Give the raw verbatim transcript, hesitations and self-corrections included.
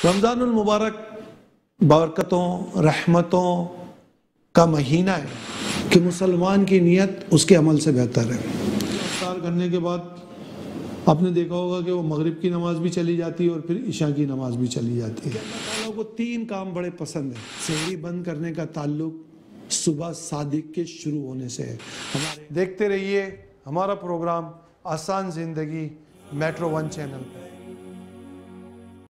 रमज़ानुल मुबारक बरकतों रहमतों का महीना है कि मुसलमान की नीयत उसके अमल से बेहतर है। इफ्तार करने के बाद आपने देखा होगा कि वो मगरिब की नमाज भी चली जाती है और फिर इशा की नमाज भी चली जाती है। अल्लाह ताला को तीन काम बड़े पसंद है। सहरी बंद करने का ताल्लुक सुबह सादिक के शुरू होने से है। हमारे देखते रहिए हमारा प्रोग्राम आसान ज़िंदगी मेट्रो वन चैनल पर।